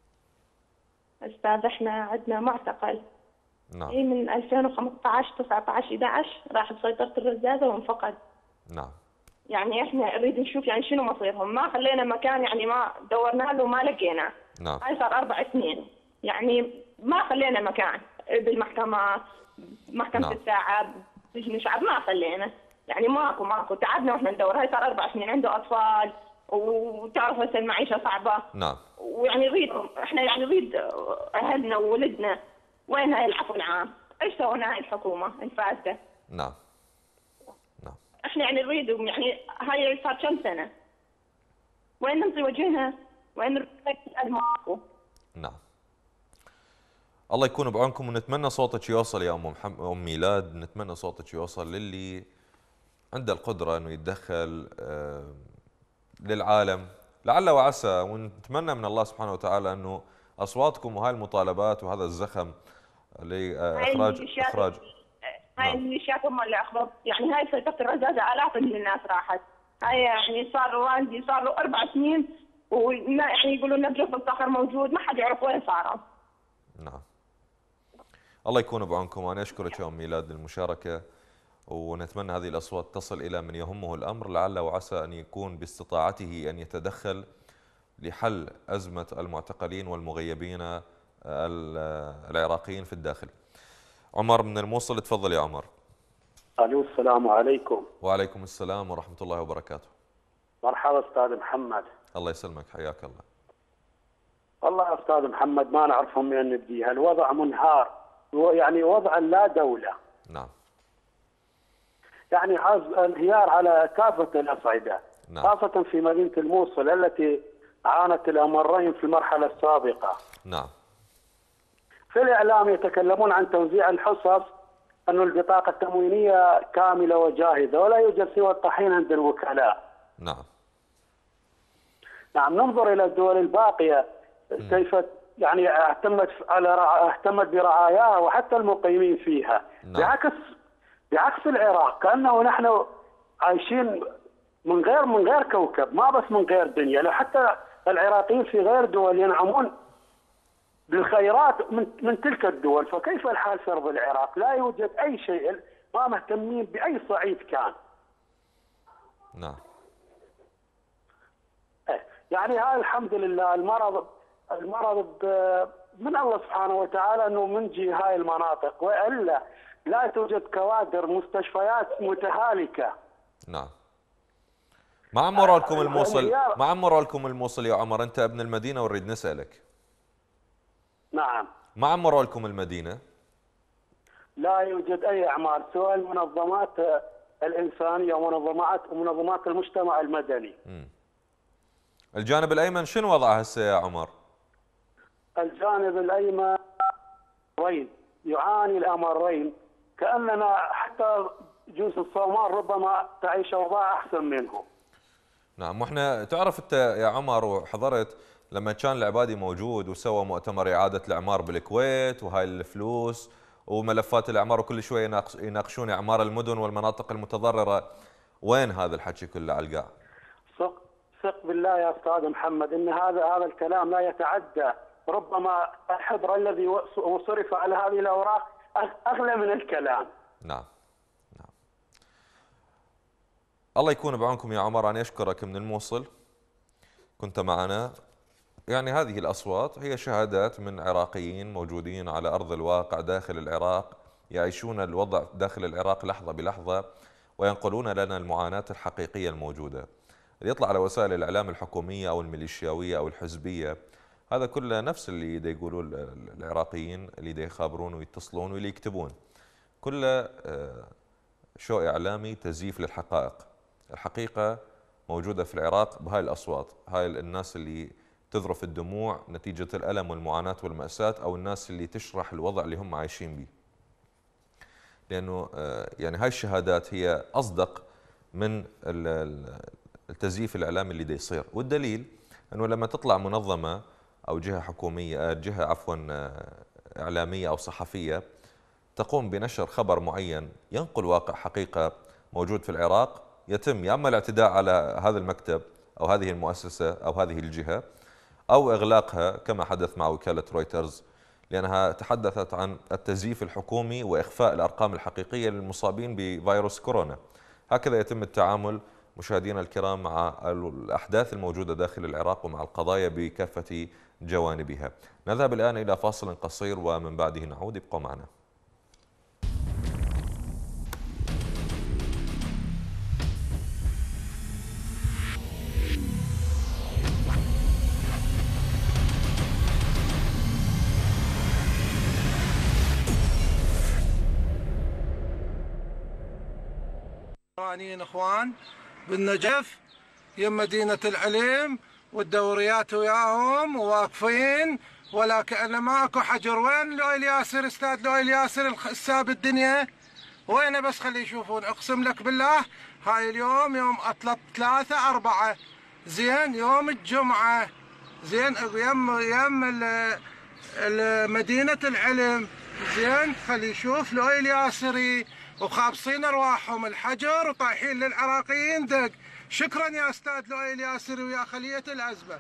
أستاذ احنا عندنا معتقل. نعم. من 2015 19 11 راح بسيطرة الرزازة وانفقد. نعم. يعني احنا نريد نشوف يعني شنو مصيرهم، ما خلينا مكان يعني ما دورنا له وما لقيناه. نعم. هاي صار 4 سنين، يعني ما خلينا مكان بالمحكمة، محكمة نعم. الساعة، سجن الشعب ما خلينا، يعني ماكو تعبنا واحنا ندور. هاي صار 4 سنين، عنده أطفال وتعرف هسه المعيشة صعبة. نعم. ويعني نريد أهلنا وولدنا. وين هاي العفو العام؟ ايش سوينا هاي الحكومة الفاسدة؟ نعم. احنا يعني نريد، يعني هاي صار كم سنة؟ وين نمضي وجهنا؟ وين نريد ماكو؟ نعم. الله يكون بعونكم، ونتمنى صوتك يوصل يا أم ميلاد، نتمنى صوتك يوصل للي عنده القدرة انه يتدخل للعالم لعل وعسى، ونتمنى من الله سبحانه وتعالى انه اصواتكم وهاي المطالبات وهذا الزخم لاخراج هاي الميليشيات هم اللي اخذوا، يعني هاي سيطرة الرزازة آلاف من الناس راحت. هاي يعني صار واندي صار له 4 سنين يعني يقولوا لنا بجوف الصخر موجود، ما حد يعرف وين صاروا. نعم. الله يكون بعونكم، وانا اشكرك يا ام ميلاد للمشاركة، ونتمنى هذه الأصوات تصل إلى من يهمه الأمر لعل وعسى أن يكون باستطاعته أن يتدخل لحل أزمة المعتقلين والمغيبين العراقيين في الداخل. عمر من الموصل، تفضل يا عمر. ألو، السلام عليكم. وعليكم السلام ورحمة الله وبركاته. مرحبا أستاذ محمد. الله يسلمك، حياك الله. والله يا أستاذ محمد ما نعرفهم من نبدي، الوضع منهار، يعني وضع لا دولة. نعم. يعني انهيار على كافة الأصعدة. نعم. خاصة في مدينة الموصل التي عانت الأمرين في المرحلة السابقة. نعم. في الإعلام يتكلمون عن توزيع الحصص، أن البطاقة التموينية كاملة وجاهزة ولا يوجد سوى الطحين عند الوكلاء. نعم. نعم. ننظر إلى الدول الباقية كيف يعني اهتمت برعاياها وحتى المقيمين فيها. نعم. بعكس العراق، كأنه نحن عايشين من غير كوكب، ما بس من غير دنيا، لو حتى العراقيين في غير دول ينعمون بالخيرات من تلك الدول، فكيف الحال في أرض العراق؟ لا يوجد أي شيء، ما مهتمين بأي صعيد كان. نعم. يعني هاي الحمد لله المرض من الله سبحانه وتعالى انه منجي هاي المناطق، والا لا توجد كوادر، مستشفيات متهالكه. نعم. ما عمروا لكم الموصل، ما عمروا لكم الموصل يا عمر، انت ابن المدينه ونريد نسالك. نعم. ما عمروا لكم المدينه؟ لا يوجد اي اعمال، سواء المنظمات الانسانيه ومنظمات المجتمع المدني. الجانب الايمن شنو وضعه هسه يا عمر؟ الجانب الايمن يعاني الامرين، كاننا حتى جوز الصومال ربما تعيش اوضاع احسن منهم. نعم. واحنا تعرف انت يا عمر وحضرت لما كان العبادي موجود وسوى مؤتمر اعاده الاعمار بالكويت وهاي الفلوس وملفات الاعمار، وكل شويه يناقشون اعمار المدن والمناطق المتضرره، وين هذا الحكي كله على القاع؟ ثق بالله يا استاذ محمد ان هذا الكلام لا يتعدى، ربما الحبر الذي صرف على هذه الاوراق اغلى من الكلام. نعم. نعم. الله يكون بعونكم يا عمر، انا اشكرك من الموصل، كنت معنا. يعني هذه الاصوات هي شهادات من عراقيين موجودين على ارض الواقع داخل العراق، يعيشون الوضع داخل العراق لحظه بلحظه، وينقلون لنا المعاناه الحقيقيه الموجوده. اللي يطلع على وسائل الاعلام الحكوميه او الميليشياويه او الحزبيه، هذا كله نفس اللي دا يقولوه العراقيين، اللي دا يخابرون ويتصلون واللي يكتبون، كله شو اعلامي تزييف للحقائق. الحقيقه موجوده في العراق بهاي الاصوات، هاي الناس اللي تذرف الدموع نتيجه الالم والمعاناه والماساه، او الناس اللي تشرح الوضع اللي هم عايشين به. لأنه يعني هاي الشهادات هي أصدق من التزييف الإعلامي اللي دا يصير. والدليل أنه لما تطلع منظمة أو جهة حكومية جهة إعلامية أو صحفية تقوم بنشر خبر معين ينقل واقع حقيقة موجود في العراق، يتم يا اما الاعتداء على هذا المكتب أو هذه المؤسسة أو هذه الجهة أو إغلاقها كما حدث مع وكالة رويترز، لأنها تحدثت عن التزييف الحكومي وإخفاء الأرقام الحقيقية للمصابين بفيروس كورونا. هكذا يتم التعامل مشاهدينا الكرام مع الأحداث الموجودة داخل العراق ومع القضايا بكافة جوانبها. نذهب الآن إلى فاصل قصير ومن بعده نعود، ابقوا معنا. إيرانيين إخوان بالنجف يم مدينة العلم والدوريات وياهم وواقفين ولا كأن ماكو حجر. وين لؤي ياسر استاذ لؤي ياسر الساب الدنيا وينه؟ بس خلي يشوفون. اقسم لك بالله هاي اليوم يوم 3/4 زين يوم الجمعة زين يم مدينة العلم زين. خلي يشوف لؤي ياسري وخابصين ارواحهم الحجر وطايحين للعراقيين دق. شكرا يا استاذ لؤي الياسري ويا خلية الأزمة.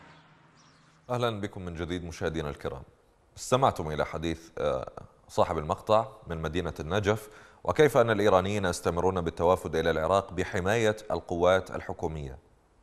اهلا بكم من جديد مشاهدينا الكرام. استمعتم الى حديث صاحب المقطع من مدينة النجف وكيف ان الايرانيين يستمرون بالتوافد الى العراق بحماية القوات الحكومية.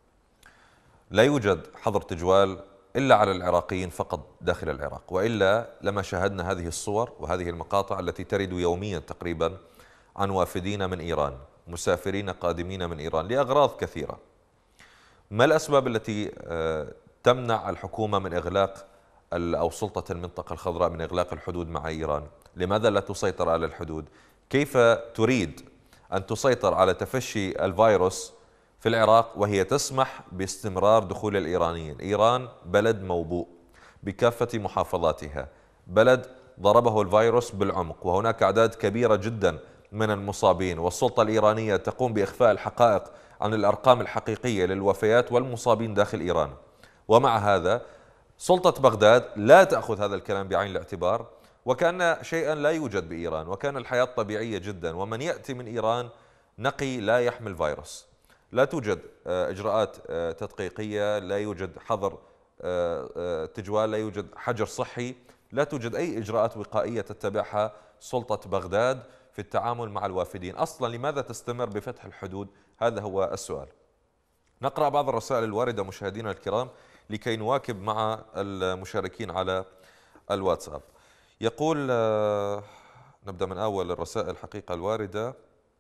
لا يوجد حظر تجوال الا على العراقيين فقط داخل العراق، والا لما شاهدنا هذه الصور وهذه المقاطع التي ترد يوميا تقريبا عن وافدين من إيران، مسافرين قادمين من إيران لأغراض كثيرة. ما الأسباب التي تمنع الحكومة من إغلاق أو سلطة المنطقة الخضراء من إغلاق الحدود مع إيران؟ لماذا لا تسيطر على الحدود؟ كيف تريد أن تسيطر على تفشي الفيروس في العراق وهي تسمح باستمرار دخول الإيرانيين؟ إيران بلد موبوء بكافة محافظاتها، بلد ضربه الفيروس بالعمق وهناك أعداد كبيرة جدا من المصابين، والسلطة الإيرانية تقوم بإخفاء الحقائق عن الأرقام الحقيقية للوفيات والمصابين داخل إيران. ومع هذا سلطة بغداد لا تأخذ هذا الكلام بعين الاعتبار وكأن شيئا لا يوجد بإيران وكان الحياة طبيعية جدا، ومن يأتي من إيران نقي لا يحمل فيروس. لا توجد إجراءات تدقيقية، لا يوجد حظر تجوال، لا يوجد حجر صحي، لا توجد أي إجراءات وقائية تتبعها سلطة بغداد في التعامل مع الوافدين. أصلا لماذا تستمر بفتح الحدود؟ هذا هو السؤال. نقرأ بعض الرسائل الواردة مشاهدينا الكرام لكي نواكب مع المشاركين على الواتساب. يقول نبدأ من أول الرسائل حقيقة الواردة.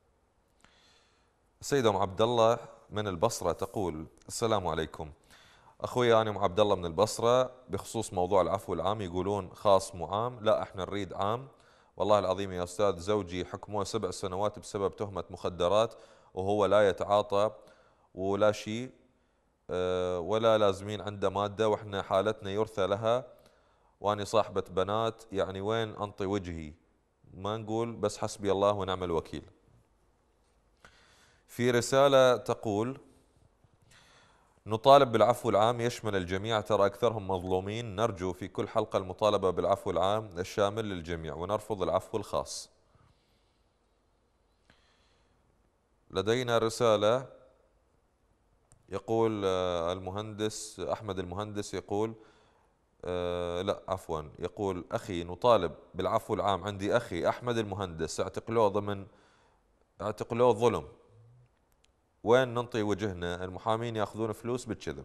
السيدة أم عبد الله من البصرة تقول: السلام عليكم أخوي، أنا أم عبد الله من البصرة بخصوص موضوع العفو العام، يقولون خاص مو عام. لا، احنا نريد عام. والله العظيم يا أستاذ زوجي حكموه 7 سنوات بسبب تهمة مخدرات وهو لا يتعاطى ولا شيء ولا لازمين عنده مادة، وإحنا حالتنا يرثى لها وأنا صاحبة بنات، يعني وين أنطي وجهي؟ ما نقول بس حسبي الله ونعم الوكيل. في رسالة تقول: نطالب بالعفو العام يشمل الجميع، ترى أكثرهم مظلومين، نرجو في كل حلقة المطالبة بالعفو العام الشامل للجميع ونرفض العفو الخاص. لدينا رسالة يقول المهندس أحمد المهندس يقول لا عفوا، يقول: أخي نطالب بالعفو العام، عندي أخي أحمد المهندس اعتقلوه ظلم، وين ننطي وجهنا؟ المحامين ياخذون فلوس بالكذب.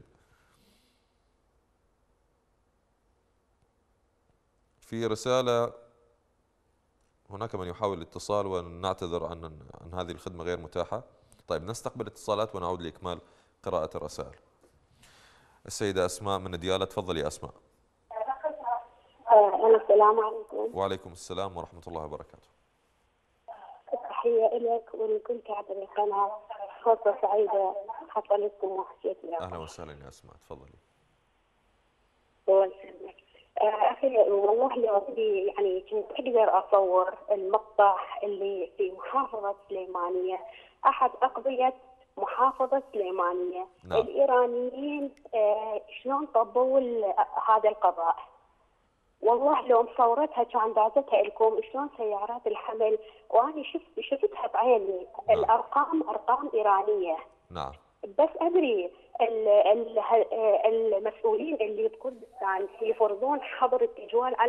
في رسالة هناك من يحاول الاتصال ونعتذر عن هذه الخدمة غير متاحة. طيب نستقبل اتصالات ونعود لإكمال قراءة الرسائل. السيدة أسماء من ديالى، تفضلي يا أسماء. السلام عليكم. وعليكم السلام ورحمة الله وبركاته. تحية إليك ولكل كاتب القناة، فرصة سعيدة حصلتكم وحكيت لكم. أهلا وسهلا يا أسماء، تفضلي. الله يسلمك. اخي والله لو بدي يعني كنت اقدر اصور المقطع اللي في محافظه سليمانيه، احد اقضيه محافظه سليمانيه. نعم. الايرانيين شلون طبوا هذا القضاء. والله لو مصورتها كان دازتها لكم شلون سيارات الحمل، وانا شفتها بعيني. نعم. الارقام ارقام ايرانيه. نعم. بس ادري المسؤولين اللي بكردستان يفرضون حظر التجوال على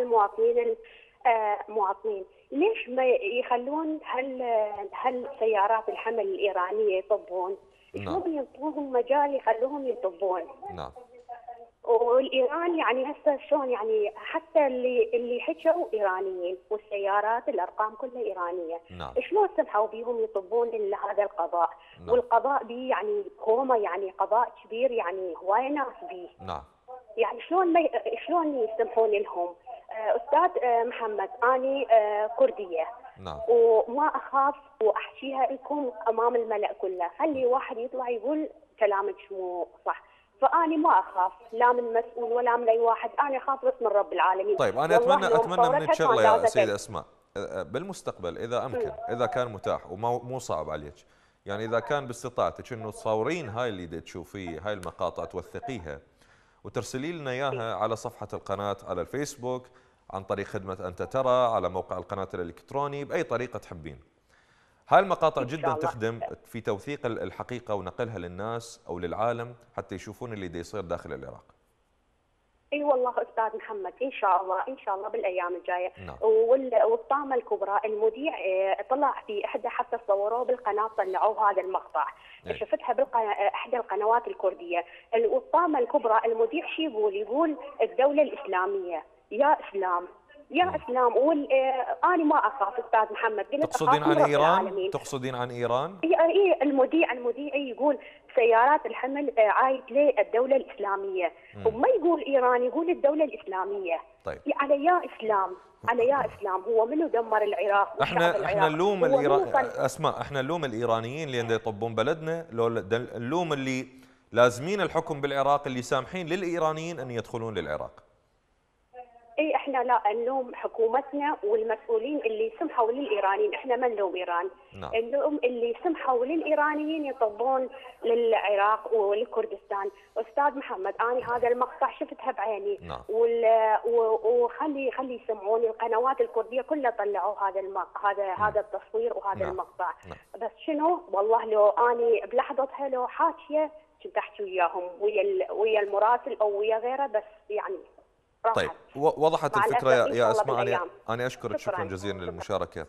المواطنين، ليش ما يخلون هل سيارات الحمل الايرانيه يطبون؟ شلون ينطوهم مجال يخلوهم يطبون؟ نعم. والايران يعني هسه شلون يعني حتى اللي حكوا ايرانيين، والسيارات الارقام كلها ايرانيه. نعم. شلون سمحوا بيهم يطبون هذا القضاء؟ نعم. والقضاء بيه يعني كوما، يعني قضاء كبير، يعني هوايه ناس بيه. نعم. يعني شلون يسمحون لهم؟ استاذ محمد، اني كرديه. نعم. وما اخاف واحكيها لكم امام الملأ كله، خلي واحد يطلع يقول كلامك مو صح. فاني ما اخاف لا من مسؤول ولا من اي واحد، انا اخاف بس من رب العالمين. طيب انا اتمنى منك شغله يا سيده اسماء، بالمستقبل اذا امكن، اذا كان متاح ومو صعب عليك، يعني اذا كان باستطاعتك انه تصورين هاي اللي تشوفيه، هاي المقاطع توثقيها وترسلي لنا اياها على صفحه القناه على الفيسبوك، عن طريق خدمه انت ترى، على موقع القناه الالكتروني، باي طريقه تحبين. هاي المقاطع جدا تخدم في توثيق الحقيقه ونقلها للناس او للعالم حتى يشوفون اللي دا يصير داخل العراق. اي والله استاذ محمد، ان شاء الله بالايام الجايه. نعم. والطامه الكبرى المذيع طلع في احدى، حتى صوروه بالقناه طلعوه هذا المقطع. شفتها احدى القنوات الكرديه. والطامه الكبرى المذيع شو يقول الدوله الاسلاميه، يا اسلام يا اسلام. انا ما اخاف استاذ محمد. تقصدين عن ايران؟ تقصدين عن ايران؟ اي المذيع يقول سيارات الحمل عايد للدوله الاسلاميه، وما يقول ايران، يقول الدوله الاسلاميه. طيب على يا اسلام هو منو دمر العراق؟ احنا نلوم اسماء، احنا نلوم الايرانيين اللي يطبون بلدنا، لو نلوم اللي لازمين الحكم بالعراق، اللي سامحين للايرانيين ان يدخلون للعراق. اي احنا لا نلوم حكومتنا والمسؤولين اللي سمحوا للايرانيين، احنا ما نلوم ايران. نعم. نلوم اللي سمحوا للايرانيين يطبون للعراق ولكردستان. استاذ محمد، انا هذا المقطع شفتها بعيني. نعم. وخلي يسمعون القنوات الكرديه كلها طلعوا هذا التصوير وهذا نعم. المقطع. نعم. بس شنو والله لو اني بلحظتها لو حاكيه كنت احكي وياهم ويا المراسل او ويا غيره، بس يعني طيب وضحت الفكرة يا أسماء. أنا أشكرك شكرا جزيلا للمشاركة.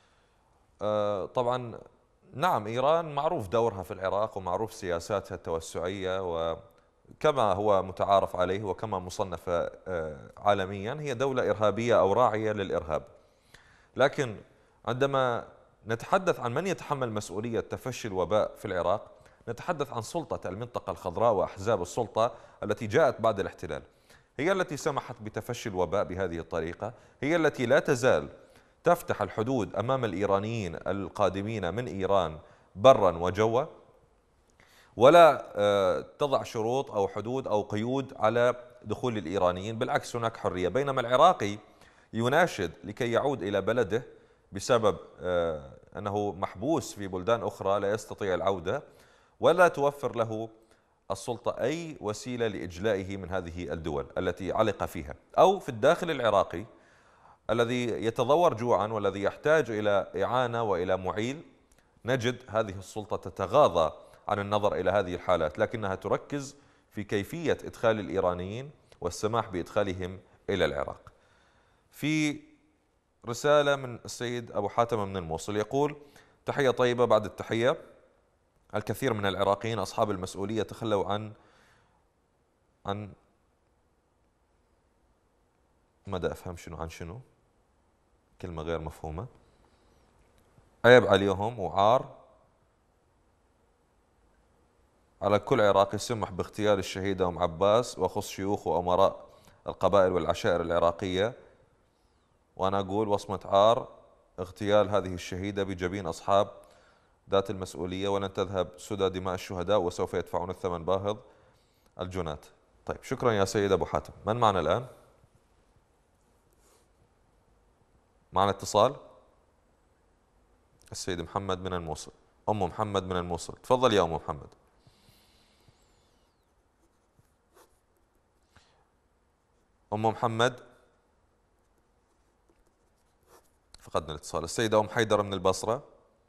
طبعا نعم، إيران معروف دورها في العراق ومعروف سياساتها التوسعية، وكما هو متعارف عليه وكما مصنفة عالميا هي دولة إرهابية أو راعية للإرهاب. لكن عندما نتحدث عن من يتحمل مسؤولية تفشي الوباء في العراق، نتحدث عن سلطة المنطقة الخضراء وأحزاب السلطة التي جاءت بعد الاحتلال. هي التي سمحت بتفشي الوباء بهذه الطريقة، هي التي لا تزال تفتح الحدود أمام الإيرانيين القادمين من إيران برا وجوا، ولا تضع شروط أو حدود أو قيود على دخول الإيرانيين. بالعكس هناك حرية، بينما العراقي يناشد لكي يعود إلى بلده بسبب أنه محبوس في بلدان أخرى لا يستطيع العودة، ولا توفر له السلطة أي وسيلة لإجلائه من هذه الدول التي علق فيها، أو في الداخل العراقي الذي يتضور جوعا والذي يحتاج إلى إعانة وإلى معيل. نجد هذه السلطة تتغاضى عن النظر إلى هذه الحالات، لكنها تركز في كيفية إدخال الإيرانيين والسماح بإدخالهم إلى العراق. في رسالة من السيد أبو حاتم من الموصل يقول: تحية طيبة بعد التحية. الكثير من العراقيين أصحاب المسؤولية تخلوا عن ماذا أفهم شنو عن شنو، كلمة غير مفهومة، عيب عليهم وعار على كل عراقي سمح باغتيال الشهيدة أم عباس، وخص شيوخ وأمراء القبائل والعشائر العراقية. وأنا أقول وصمة عار اغتيال هذه الشهيدة بجبين أصحاب ذات المسؤولية، ولن تذهب سدى دماء الشهداء وسوف يدفعون الثمن باهظ الجنات. طيب شكرا يا سيد أبو حاتم. من معنا الآن؟ معنا اتصال. السيد محمد من الموصل، أم محمد من الموصل، تفضل يا أم محمد. أم محمد فقدنا الاتصال. السيدة أم حيدر من البصرة،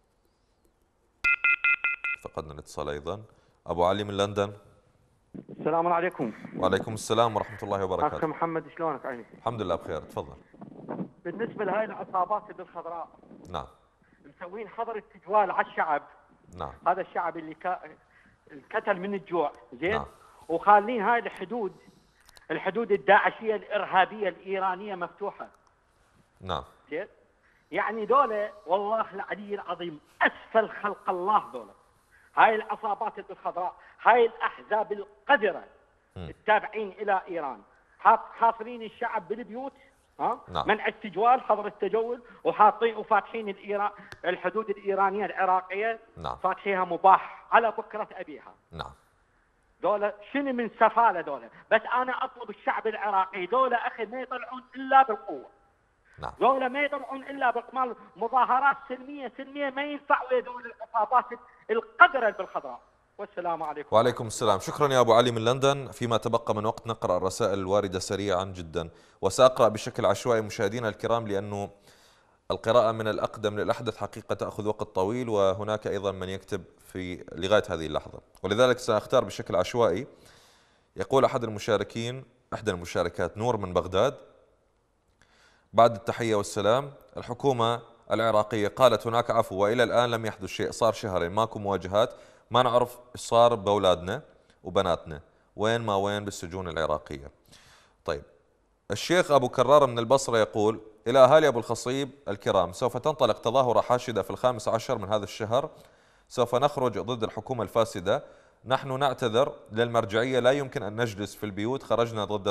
فقدنا الاتصال أيضا. أبو علي من لندن. السلام عليكم. وعليكم السلام ورحمة الله وبركاته. أخي محمد شلونك عيني؟ الحمد لله بخير، تفضل. بالنسبة لهاي العصابات بالخضراء، نعم، مسوين حظر التجوال على الشعب. نعم. هذا الشعب اللي القتل من الجوع، زين؟ نعم. وخالين هاي الحدود الداعشية الإرهابية الإيرانية مفتوحة. نعم. زين؟ يعني دولة والله العلي العظيم أسفل خلق الله دولة. هاي العصابات الخضراء، هاي الأحزاب القذرة التابعين إلى إيران، حاصرين الشعب بالبيوت، نعم. منع التجوال، حظر التجول، وحاطين وفاتحين الحدود الإيرانية العراقية، نعم. فاتحيها مباح على بكرة أبيها. نعم. دولة شنو من سفالة دولة. بس أنا أطلب الشعب العراقي دولة أخي ما يطلعون إلا بالقوة. نعم. دولة ما يطلعون إلا بالقمال، مظاهرات سلمية ما ينفع ويا دول العصابات القذرة بالخضراء. والسلام عليكم. وعليكم السلام. شكرا يا أبو علي من لندن. فيما تبقى من وقت نقرأ الرسائل الواردة سريعا جدا، وسأقرأ بشكل عشوائي مشاهدينا الكرام، لأنه القراءة من الأقدم للأحدث حقيقة تأخذ وقت طويل، وهناك أيضا من يكتب في لغاية هذه اللحظة، ولذلك سأختار بشكل عشوائي. يقول أحد المشاركين، إحدى المشاركات، نور من بغداد: بعد التحية والسلام، الحكومة العراقية قالت هناك عفو، وإلى الآن لم يحدث شيء، صار شهرين ماكو مواجهات، ما نعرف إيش صار بأولادنا وبناتنا، وين ما وين بالسجون العراقية. طيب، الشيخ أبو كرار من البصرة يقول: إلى أهالي أبو الخصيب الكرام، سوف تنطلق تظاهرة حاشدة في 15 من هذا الشهر، سوف نخرج ضد الحكومة الفاسدة، نحن نعتذر للمرجعية، لا يمكن أن نجلس في البيوت، خرجنا ضد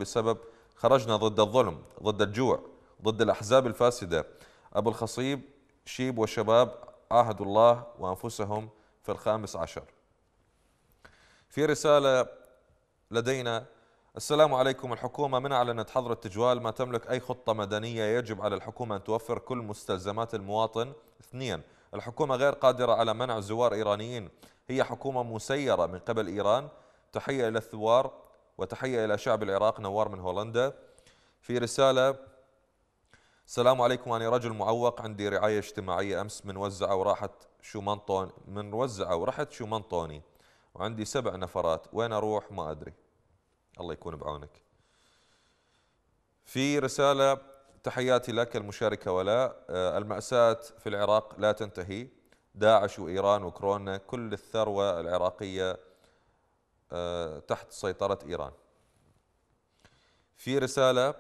الظلم، ضد الجوع، ضد الأحزاب الفاسدة. أبو الخصيب شيب وشباب عاهدوا الله وأنفسهم في 15. في رسالة لدينا: السلام عليكم، الحكومة من أعلنت حظر التجوال ما تملك أي خطة مدنية، يجب على الحكومة أن توفر كل مستلزمات المواطن. 2. الحكومة غير قادرة على منع زوار إيرانيين، هي حكومة مسيرة من قبل إيران. تحية إلى الثوار وتحية إلى شعب العراق. نوار من هولندا. في رسالة: السلام عليكم، أنا رجل معوق، عندي رعاية اجتماعية، أمس منوزعة ورحت شومنطوني، وعندي 7 نفرات، وين أروح ما أدري. الله يكون بعونك. في رسالة: تحياتي لك المشاركة ولاء، المأساة في العراق لا تنتهي، داعش وإيران وكورونا، كل الثروة العراقية تحت سيطرة إيران. في رسالة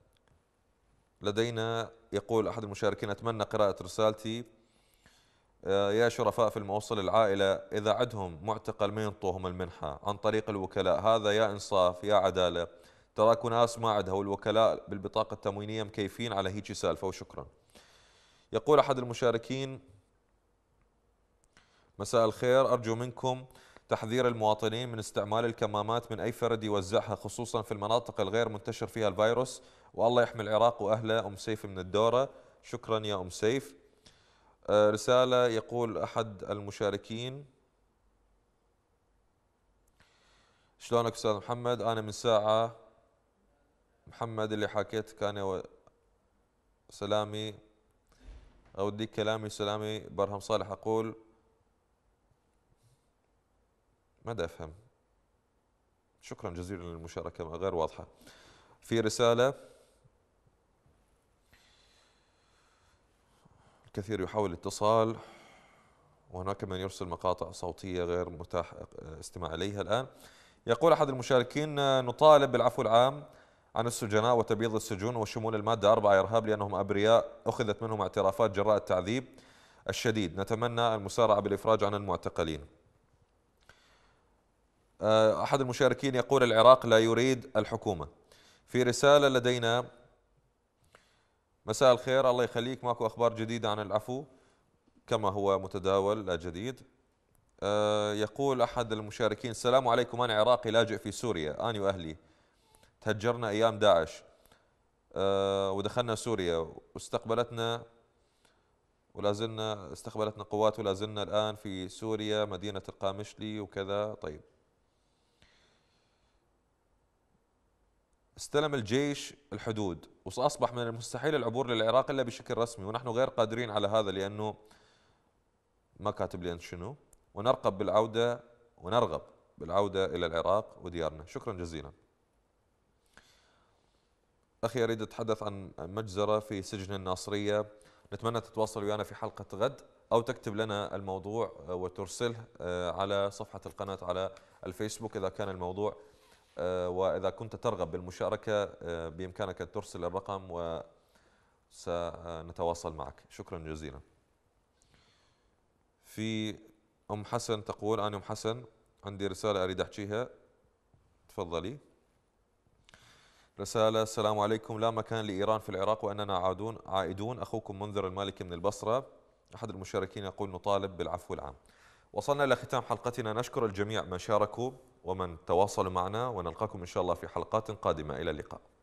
لدينا يقول أحد المشاركين: أتمنى قراءة رسالتي، يا شرفاء في الموصل، العائلة إذا عندهم معتقل ما ينطوهم المنحة عن طريق الوكلاء، هذا يا إنصاف يا عدالة، تراكو ناس ما عندها والوكلاء بالبطاقة التموينية مكيفين على هيك سالفة. وشكرا. يقول أحد المشاركين: مساء الخير، أرجو منكم تحذير المواطنين من استعمال الكمامات من أي فرد يوزعها، خصوصا في المناطق الغير منتشر فيها الفيروس، والله يحمي العراق وأهله. أم سيف من الدورة. شكرا يا أم سيف. رسالة يقول أحد المشاركين: شلونك أستاذ محمد، أنا من ساعة محمد اللي حكيتك أنا سلامي، أوديك كلامي سلامي برهم صالح، أقول ما أفهم. شكرا جزيلا للمشاركة غير واضحة. في رسالة: الكثير يحاول الاتصال، وهناك من يرسل مقاطع صوتية غير متاح استماع إليها الآن. يقول أحد المشاركين: نطالب بالعفو العام عن السجناء وتبييض السجون وشمول المادة 4 إرهاب، لأنهم أبرياء أخذت منهم اعترافات جراء التعذيب الشديد، نتمنى المسارعة بالإفراج عن المعتقلين. أحد المشاركين يقول: العراق لا يريد الحكومة. في رسالة لدينا: مساء الخير، الله يخليك، ماكو أخبار جديدة عن العفو كما هو متداول، لا جديد. يقول أحد المشاركين: السلام عليكم، أنا عراقي لاجئ في سوريا، أنا وأهلي تهجرنا أيام داعش، ودخلنا سوريا واستقبلتنا استقبلتنا قوات ولا زلنا الآن في سوريا مدينة القامشلي وكذا. طيب، استلم الجيش الحدود وأصبح من المستحيل العبور للعراق إلا بشكل رسمي، ونحن غير قادرين على هذا لأنه ما كاتب لي شنو، ونرغب بالعودة إلى العراق وديارنا. شكرا جزيلا. أخي أريد أتحدث عن مجزرة في سجن الناصرية، نتمنى تتواصل ويانا في حلقة غد أو تكتب لنا الموضوع وترسله على صفحة القناة على الفيسبوك إذا كان الموضوع، وإذا كنت ترغب بالمشاركة بإمكانك أن ترسل الرقم وسنتواصل معك. شكرا جزيلا. في أم حسن تقول: أنا أم حسن عندي رسالة أريد أحكيها. تفضلي. رسالة: السلام عليكم، لا مكان لإيران في العراق وأننا عائدون. أخوكم منذر المالكي من البصرة. أحد المشاركين يقول: نطالب بالعفو العام. وصلنا إلى ختام حلقتنا، نشكر الجميع من شاركوا ومن تواصلوا معنا، ونلقاكم إن شاء الله في حلقات قادمة. إلى اللقاء.